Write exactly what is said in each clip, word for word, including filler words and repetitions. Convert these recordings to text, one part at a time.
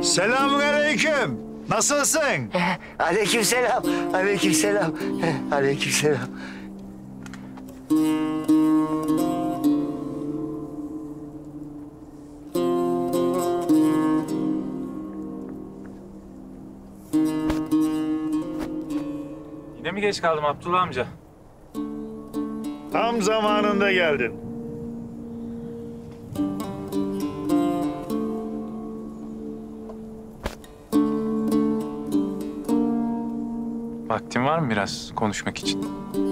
Selamünaleyküm. Nasılsın? Aleykümselam. Aleykümselam. Aleykümselam. Yine mi geç kaldım Abdullah amca? Tam zamanında geldin. Vaktin var mı biraz konuşmak için?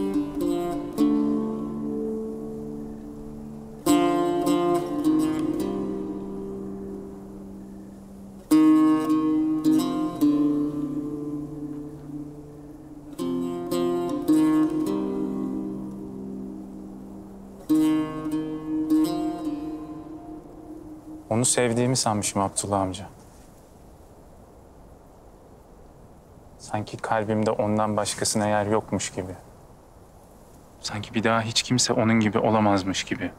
Onu sevdiğimi sanmışım Abdullah amca. Sanki kalbimde ondan başkasına yer yokmuş gibi. Sanki bir daha hiç kimse onun gibi olamazmış gibi.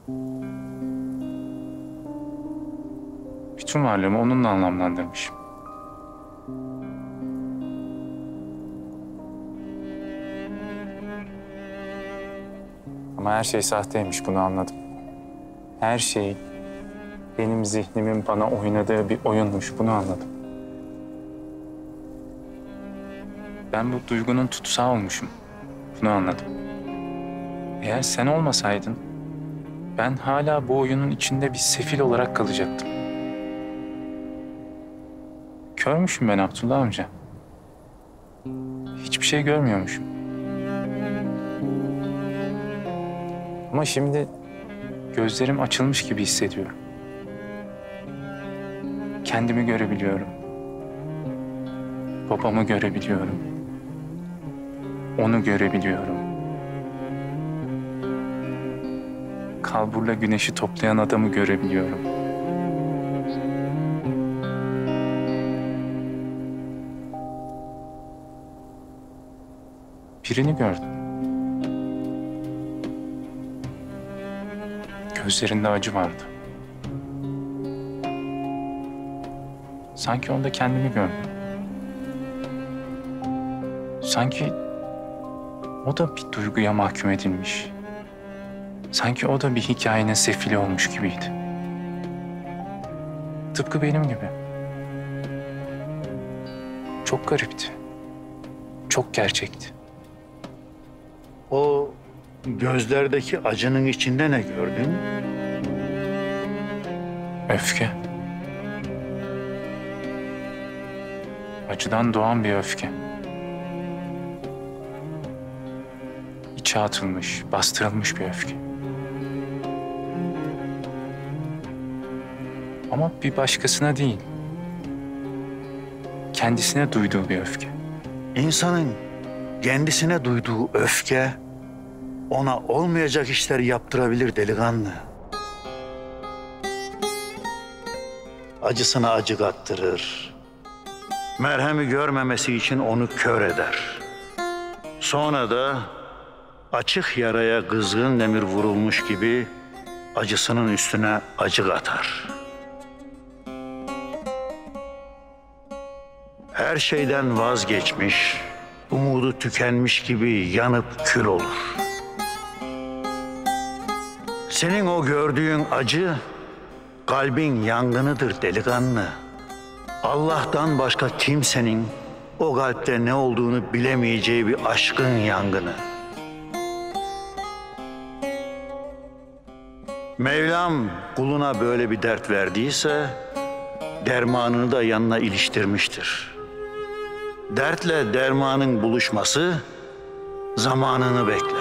Bütün varlığımı onunla anlamlandırmışım. Ama her şey sahteymiş, bunu anladım. Her şey benim zihnimin bana oynadığı bir oyunmuş, bunu anladım. Ben bu duygunun tutsağı olmuşum. Bunu anladım. Eğer sen olmasaydın, ben hala bu oyunun içinde bir sefil olarak kalacaktım. Körmüşüm ben Abdullah amca. Hiçbir şey görmüyormuşum. Ama şimdi gözlerim açılmış gibi hissediyorum. Kendimi görebiliyorum. Babamı görebiliyorum. Onu görebiliyorum. Kalburla güneşi toplayan adamı görebiliyorum. Birini gördüm. Gözlerinde acı vardı. Sanki onda kendimi gördüm. Sanki o da bir duyguya mahkum edilmiş. Sanki o da bir hikayenin sefili olmuş gibiydi. Tıpkı benim gibi. Çok garipti. Çok gerçekti. O gözlerdeki acının içinde ne gördün? Öfke. Acıdan doğan bir öfke. İçe atılmış, bastırılmış bir öfke. Ama bir başkasına değil, kendisine duyduğu bir öfke. İnsanın kendisine duyduğu öfke ona olmayacak işler yaptırabilir delikanlı. Acısına acı kattırır. Merhemi görmemesi için onu kör eder. Sonra da açık yaraya kızgın demir vurulmuş gibi acısının üstüne acı katar. Her şeyden vazgeçmiş, umudu tükenmiş gibi yanıp kül olur. Senin o gördüğün acı kalbin yangınıdır delikanlı. Allah'tan başka kimsenin o kalpte ne olduğunu bilemeyeceği bir aşkın yangını. Mevlam kuluna böyle bir dert verdiyse dermanını da yanına iliştirmiştir. Dertle dermanın buluşması zamanını bekler.